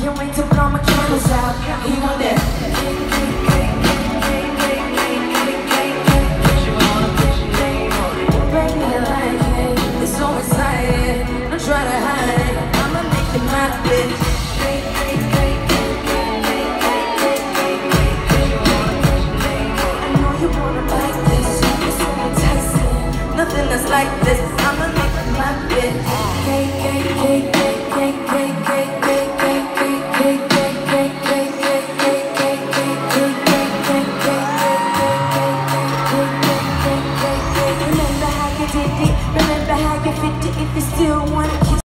can't wait to blow my candles out. He want that. Baby, I like it. It's so exciting. Don't try to hide it. I'ma make it my bitch. I know you wanna like this. It's so enticing. Nothing that's like this. I'ma make it my bitch. Remember how you did it. Remember how you fit it. If you still want it.